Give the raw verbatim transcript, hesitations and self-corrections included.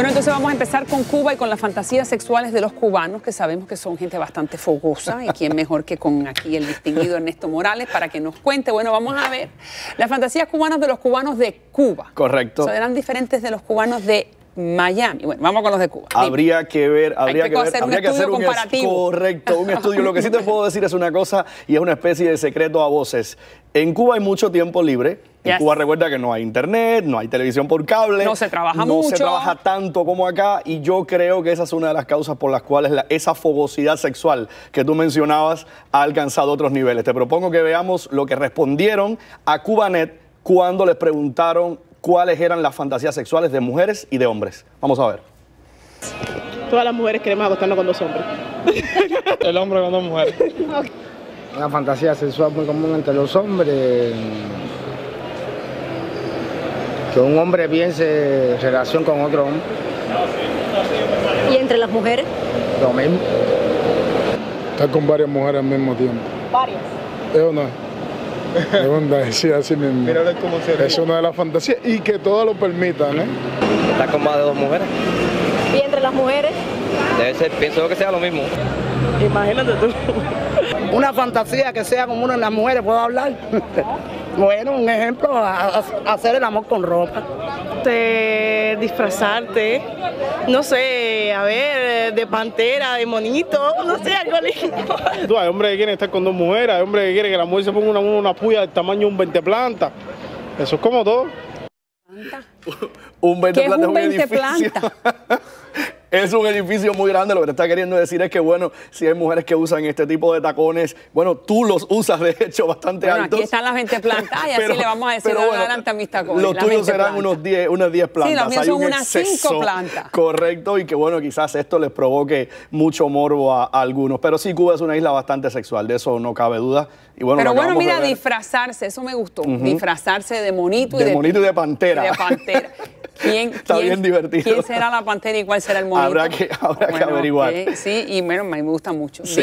Bueno, entonces vamos a empezar con Cuba y con las fantasías sexuales de los cubanos, que sabemos que son gente bastante fogosa, y quién mejor que con aquí el distinguido Ernesto Morales para que nos cuente. Bueno, vamos a ver las fantasías cubanas de los cubanos de Cuba. Correcto. ¿Serán diferentes de los cubanos de Miami? Bueno, vamos con los de Cuba. Habría Dime. que ver, habría Hay que que ver, hacer un habría que hacer estudio un comparativo. Correcto, un estudio. Lo que sí te puedo decir es una cosa y es una especie de secreto a voces. En Cuba hay mucho tiempo libre. En Yes. Cuba recuerda que no hay internet, no hay televisión por cable. No se trabaja no mucho. No se trabaja tanto como acá, y yo creo que esa es una de las causas por las cuales la, esa fogosidad sexual que tú mencionabas ha alcanzado otros niveles. Te propongo que veamos lo que respondieron a Cubanet cuando les preguntaron cuáles eran las fantasías sexuales de mujeres y de hombres. Vamos a ver. Todas las mujeres queremos acostarnos con dos hombres. El hombre con dos mujeres. Una fantasía sexual muy común entre los hombres, que un hombre piense relación con otro hombre. ¿Y entre las mujeres? Lo mismo. Estar con varias mujeres al mismo tiempo. Varias. Eso no es. Es una decir así mismo. Es una de las fantasías y que todas lo permitan, ¿eh? Estar con más de dos mujeres. ¿Y entre las mujeres? Debe ser, pienso que sea lo mismo. Imagínate tú. Una fantasía que sea como una de las mujeres, ¿puedo hablar? Bueno, un ejemplo, a, a hacer el amor con ropa. De disfrazarte, no sé, a ver, de pantera, de monito, no sé, algo lindo. Tú, hay hombres que quieren estar con dos mujeres, hay hombres que quieren que la mujer se ponga una, una puya del tamaño de un veinte plantas. Eso es como todo. Un veinte ¿Qué es plantas un es un veinte edificio. planta? Es un edificio muy grande. Lo que te está queriendo decir es que, bueno, si hay mujeres que usan este tipo de tacones, bueno, tú los usas, de hecho, bastante Bueno, altos. aquí están las veinte plantas y así Pero- le vamos a decir pero bueno, adelante a mis tacones. Los las tuyos veinte serán plantas. unos diez, unas diez plantas. Sí, los míos Hay son un unas cinco exceso. plantas. Correcto, y que, bueno, quizás esto les provoque mucho morbo a, a algunos. Pero sí, Cuba es una isla bastante sexual, de eso no cabe duda. Y bueno, Pero lo bueno, acabamos de mira, ver. disfrazarse, eso me gustó. Disfrazarse de monito y De de, monito y de pantera. y de pantera. ¿Quién, Está quién- bien divertido. ¿Quién será la pantera y cuál será el monito? Habrá que- habrá que averiguar. ok, sí, y bueno, a mí me gusta mucho. Sí.